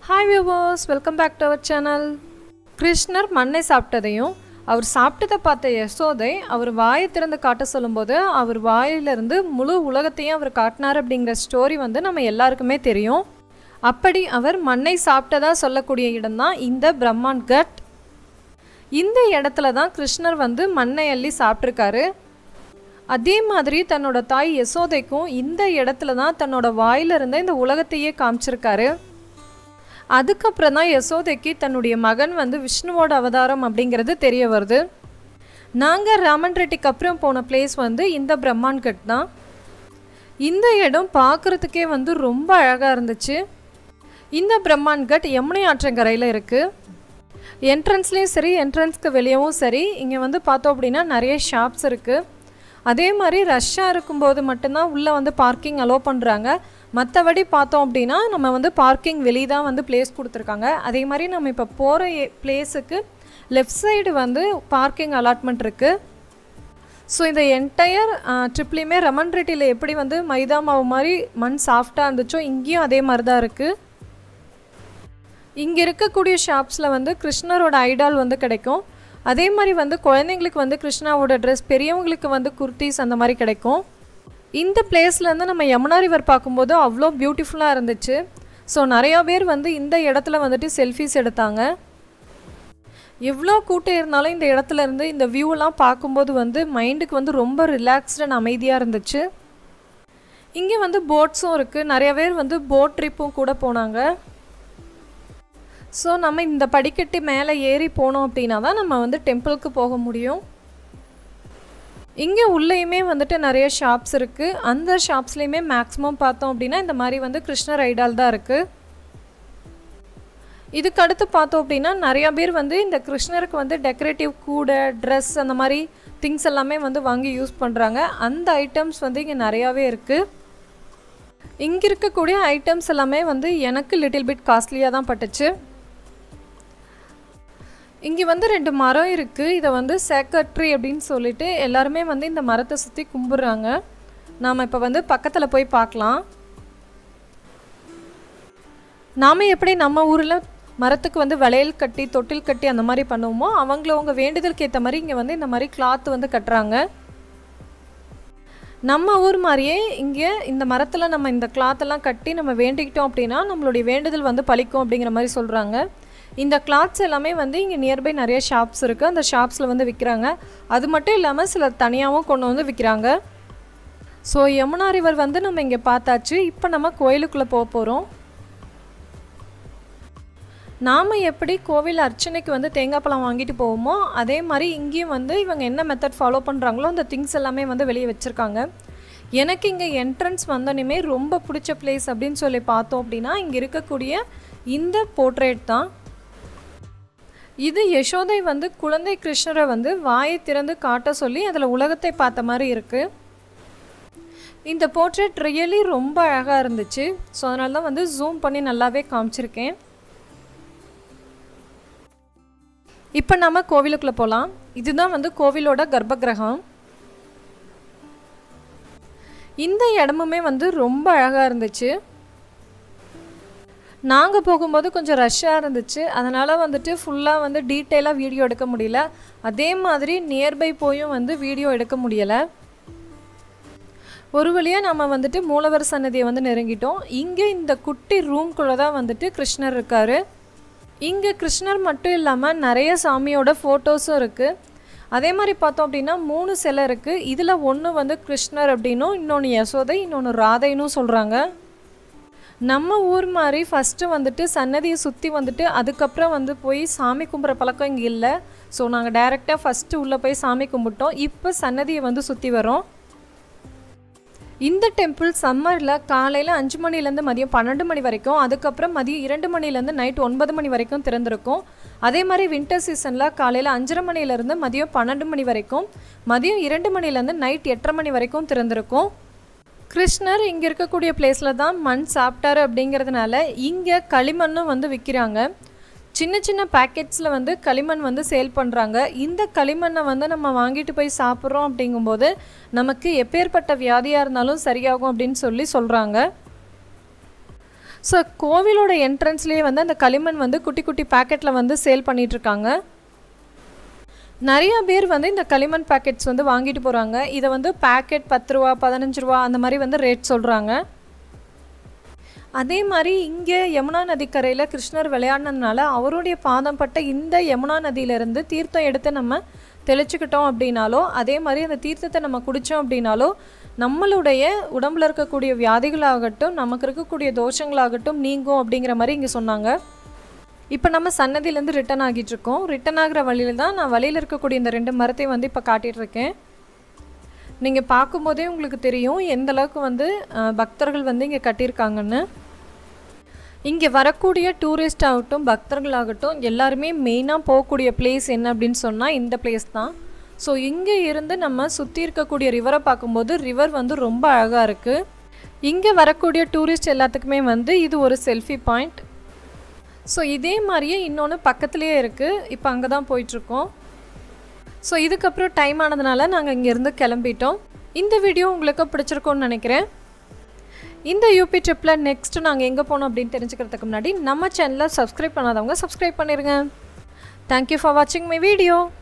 Hi viewers, welcome back to our channel. கிருஷ்ணர் மண்ணை சாப்பிட்டதையும் அவர் சாப்பிட்டதை பார்த்த யசோதை அவர் வாயை திறந்து காட்ட சொல்லும்போது அவர் வாயிலிருந்து முழு உலகத்தையும் அவர் காட்டினார் அப்படிங்கிற ஸ்டோரி நம்ம எல்லாருக்குமே தெரியும். அப்படி அவர் மண்ணை சாப்பிட்டதா சொல்லக்கூடிய இடம்தான் இந்த பிரம்மாண்ட் கட். இந்த இடத்துல தான் கிருஷ்ணர் மண்ணை அள்ளி சாப்பிட்ருக்காரு. அதே மாதிரி தன்னோட தாய் யசோதைக்கும் இந்த இடத்துல தான் தன்னோட வாயிலிருந்த இந்த உலகத்தையே காமிச்சிருக்காரு. அதுக்கப்புறம் தான் யசோதைக்கு தன்னுடைய மகன் விஷ்ணுவோட அவதாரம் அப்படிங்கிறது தெரிய வருது. நாங்கள் ராமன் ரெட்டிக்கு அப்புறம் போன பிளேஸ் இந்த பிரம்மாண்ட் கட் தான். இந்த இடம் பார்க்குறதுக்கே ரொம்ப அழகாக இருந்துச்சு. இந்த பிரம்மாண்ட் கட் யமுனை ஆற்றங்கரையில் இருக்குது. என்ட்ரன்ஸ்லேயும் சரி என்ட்ரன்ஸ்க்கு வெளியவும் சரி இங்கே பார்த்தோம் அப்படின்னா நிறைய ஷாப்ஸ் இருக்குது. அதே மாதிரி ரஷ்ஷாக இருக்கும்போது மட்டும்தான் உள்ளே பார்க்கிங் அலோவ் பண்ணுறாங்க. மற்றபடி பார்த்தோம் அப்படின்னா நம்ம பார்க்கிங் வெளியே தான் பிளேஸ் கொடுத்துருக்காங்க. அதே மாதிரி நம்ம இப்போ போகிற பிளேஸுக்கு லெஃப்ட் சைடு பார்க்கிங் அலாட்மெண்ட் இருக்குது. ஸோ இந்த என்டையர் ட்ரிப்லேயுமே ரமன் ரெட்டியில் எப்படி மைதா மாவு மாதிரி மண் சாஃப்டாக இருந்துச்சோ இங்கேயும் அதே மாதிரி தான் இருக்குது. இங்கே இருக்கக்கூடிய ஷாப்ஸில் கிருஷ்ணரோட ஐடால் கிடைக்கும். அதே மாதிரி குழந்தைங்களுக்கு கிருஷ்ணாவோட ட்ரெஸ், பெரியவங்களுக்கு குர்த்திஸ் அந்த மாதிரி கிடைக்கும். இந்த பிளேஸ்லேருந்து நம்ம யமுனா ரிவர் பார்க்கும்போது அவ்வளோ பியூட்டிஃபுல்லாக இருந்துச்சு. ஸோ நிறையா பேர் இந்த இடத்துல செல்ஃபீஸ் எடுத்தாங்க. எவ்வளோ கூட்டம் இருந்தாலும் இந்த இடத்துல இருந்து இந்த வியூலாம் பார்க்கும்போது மைண்டுக்கு ரொம்ப ரிலாக்ஸ்டு அண்ட் அமைதியாக இருந்துச்சு. இங்கே போட்ஸும் இருக்குது. நிறைய பேர் போட் ட்ரிப்பும் கூட போனாங்க. ஸோ நம்ம இந்த படிக்கட்டு மேலே ஏறி போனோம் அப்படின்னா தான் நம்ம டெம்பிளுக்கு போக முடியும். இங்கே உள்ளேயுமே நிறைய ஷாப்ஸ் இருக்குது. அந்த ஷாப்ஸ்லேயுமே மேக்ஸிமம் பார்த்தோம் அப்படின்னா இந்த மாதிரி கிருஷ்ணர் ஐடால் தான் இருக்குது. இதுக்கு அடுத்து பார்த்தோம் அப்படின்னா நிறையா பேர் இந்த கிருஷ்ணருக்கு டெக்கரேட்டிவ் கூடை, ட்ரெஸ் அந்த மாதிரி திங்ஸ் எல்லாமே வாங்கி யூஸ் பண்ணுறாங்க. அந்த ஐட்டம்ஸ் இங்கே நிறையாவே இருக்குது. இங்கே இருக்கக்கூடிய ஐட்டம்ஸ் எல்லாமே எனக்கு லிட்டில் பிட் காஸ்ட்லியாக தான் பட்டுச்சு. இங்கே 2 மரம் இருக்குது. இதை சேக்ரட் ட்ரீ அப்படின்னு சொல்லிட்டு எல்லாருமே இந்த மரத்தை சுற்றி கும்பிட்றாங்க. நாம் இப்போ பக்கத்தில் போய் பார்க்கலாம். நாம் எப்படி நம்ம ஊரில் மரத்துக்கு வளையல் கட்டி தொட்டில் கட்டி அந்த மாதிரி பண்ணுவோமோ அவங்கள வேண்டுதலுக்கு ஏற்ற மாதிரி இங்கே இந்த மாதிரி கிளாத் கட்டுறாங்க. நம்ம ஊர் மாதிரியே இங்கே இந்த மரத்தில் நம்ம இந்த கிளாத்தெல்லாம் கட்டி நம்ம வேண்டிக்கிட்டோம் அப்படின்னா நம்மளுடைய வேண்டுதல் பலிக்கும் அப்படிங்கிற மாதிரி சொல்கிறாங்க. இந்த கிளாத்ஸ் எல்லாமே இங்கே நியர்பை நிறைய ஷாப்ஸ் இருக்குது. அந்த ஷாப்ஸில் விற்கிறாங்க. அது மட்டும் இல்லாமல் சிலர் தனியாகவும் கொண்டு விற்கிறாங்க. ஸோ யமுனா ரிவர் நம்ம இங்கே பார்த்தாச்சு. இப்போ நம்ம கோயிலுக்குள்ளே போக போகிறோம். நாம் எப்படி கோவில் அர்ச்சனைக்கு தேங்காய் பழம் வாங்கிட்டு போவோமோ அதே மாதிரி இங்கேயும் இவங்க என்ன மெத்தட் ஃபாலோ பண்ணுறாங்களோ அந்த திங்ஸ் எல்லாமே வெளியே வச்சுருக்காங்க. எனக்கு இங்கே என்ட்ரன்ஸ் வந்தோன்னே ரொம்ப பிடிச்ச பிளேஸ் அப்படின்னு சொல்லி பார்த்தோம் அப்படின்னா இங்கே இருக்கக்கூடிய இந்த போர்ட்ரேட் தான். இது யசோதை குழந்தை கிருஷ்ணரை வாயை திறந்து காட்ட சொல்லி அதில் உலகத்தை பார்த்த மாதிரி இருக்குது. இந்த போர்ட்ரேட் ரியலி ரொம்ப அழகாக இருந்துச்சு. ஸோ அதனால தான் ஜூம் பண்ணி நல்லாவே காமிச்சிருக்கேன். இப்போ நம்ம கோவிலுக்குள்ளே போகலாம். இதுதான் கோவிலோட கர்ப்பகிரகம். இந்த இடமுமே ரொம்ப அழகாக இருந்துச்சு. நாங்கள் போகும்போது கொஞ்சம் ரஷ்ஷாக இருந்துச்சு. அதனால் ஃபுல்லாக டீட்டெயிலாக வீடியோ எடுக்க முடியல. அதே மாதிரி நியர்பை போயும் வீடியோ எடுக்க முடியலை. ஒரு வழியாக நம்ம மூலவர் சன்னதியை நெருங்கிட்டோம். இங்கே இந்த குட்டி ரூம்குள்ளே தான் கிருஷ்ணர் இருக்கார். இங்கே கிருஷ்ணர் மட்டும் இல்லாமல் நிறைய சாமியோட ஃபோட்டோஸும் இருக்குது. அதே மாதிரி பார்த்தோம் அப்படின்னா 3 சிலை இருக்குது. இதில் ஒன்று கிருஷ்ணர் அப்படின்னும், இன்னொன்று யசோதை, இன்னொன்று ராதைன்னு சொல்கிறாங்க. நம்ம ஊர் மாதிரி ஃபஸ்ட்டு சன்னதியை சுற்றி அதுக்கப்புறம் போய் சாமி கும்பிட்ற பழக்கம் இங்கே இல்லை. ஸோ நாங்கள் டைரெக்டாக ஃபஸ்ட்டு உள்ளே போய் சாமி கும்பிட்டோம். இப்போ சன்னதியை சுற்றி வரோம். இந்த டெம்பிள் சம்மரில் காலையில் 5 மணிலேருந்து மதியம் 12 மணி வரைக்கும், அதுக்கப்புறம் மதியம் 2 மணிலேருந்து நைட் 9 மணி வரைக்கும் திறந்திருக்கும். அதே மாதிரி வின்டர் சீசனில் காலையில் 5:30 மணிலேருந்து மதியம் 12 மணி வரைக்கும், மதியம் 2 மணிலேருந்து நைட் 8:30 மணி வரைக்கும் திறந்திருக்கும். கிருஷ்ணர் இங்கே இருக்கக்கூடிய பிளேஸில் தான் மண் சாப்பிட்டாரு அப்படிங்கிறதுனால இங்கே களிமண்ணும் விற்கிறாங்க. சின்ன சின்ன பேக்கெட்ஸில் களிமண் சேல் பண்ணுறாங்க. இந்த களிமண்ணை நம்ம வாங்கிட்டு போய் சாப்பிட்றோம் அப்படிங்கும்போது நமக்கு எப்பேற்பட்ட வியாதியாக இருந்தாலும் சரியாகும் அப்படின்னு சொல்கிறாங்க. ஸோ கோவிலோட என்ட்ரன்ஸ்லேயே வந்து அந்த களிமண் வந்து குட்டி குட்டி பேக்கெட்டில் வந்து சேல் பண்ணிகிட்ருக்காங்க. நிறையா பேர் வந்து இந்த களிமண் பேக்கெட்ஸ் வந்து வாங்கிட்டு போகிறாங்க. இதை வந்து பேக்கெட் 10 ரூபா 15 ரூபா அந்த மாதிரி வந்து ரேட் சொல்கிறாங்க. அதே மாதிரி இங்கே யமுனா நதிக்கரையில் கிருஷ்ணர் விளையாடினதுனால அவருடைய பாதம் பட்ட இந்த யமுனா நதியிலேருந்து தீர்த்தம் எடுத்து நம்ம தெளிச்சுக்கிட்டோம் அப்படின்னாலோ, அதே மாதிரி அந்த தீர்த்தத்தை நம்ம குடித்தோம் அப்படின்னாலோ நம்மளுடைய உடம்பில் இருக்கக்கூடிய வியாதிகளாகட்டும் நமக்கு இருக்கக்கூடிய தோஷங்களாகட்டும் நீங்கும் அப்படிங்கிற மாதிரி இங்கே சொன்னாங்க. இப்போ நம்ம சன்னதியிலேருந்து ரிட்டன் ஆகிட்டுருக்கோம். ரிட்டன் ஆகிற வழியில் தான் நான் வழியில் இருக்கக்கூடிய இந்த 2 மரத்தை வந்து இப்போ காட்டிகிட்ருக்கேன். நீங்கள் பார்க்கும்போதே உங்களுக்கு தெரியும் எந்த அளவுக்கு வந்து பக்தர்கள் வந்து இங்கே கட்டியிருக்காங்கன்னு. இங்கே வரக்கூடிய டூரிஸ்ட் ஆகட்டும் பக்தர்களாகட்டும் எல்லாருமே மெயினாக போகக்கூடிய பிளேஸ் என்ன அப்படின்னு சொன்னால் இந்த பிளேஸ் தான். ஸோ இங்கே இருந்து நம்ம சுற்றி இருக்கக்கூடிய ரிவரை பார்க்கும்போது ரிவர் வந்து ரொம்ப அழகாக இருக்குது. இங்கே வரக்கூடிய டூரிஸ்ட் எல்லாத்துக்குமே வந்து இது ஒரு செல்ஃபி பாயிண்ட். ஸோ இதே மாதிரியே இன்னொன்று பக்கத்துலேயே இருக்குது. இப்போ அங்கே தான் போயிட்டுருக்கோம். ஸோ இதுக்கப்புறம் டைம் ஆனதுனால நாங்கள் இங்கேருந்து கிளம்பிட்டோம். இந்த வீடியோ உங்களுக்கு பிடிச்சிருக்கோன்னு நினைக்கிறேன். இந்த யூபி ட்ரிப்பில் நெக்ஸ்ட்டு நாங்கள் எங்கே போனோம் அப்படின்னு தெரிஞ்சுக்கிறதுக்கு முன்னாடி நம்ம சேனலை சப்ஸ்கிரைப் பண்ணாதவங்க சப்ஸ்கிரைப் பண்ணிடுங்க. தேங்க்யூ ஃபார் வாட்சிங் மை வீடியோ.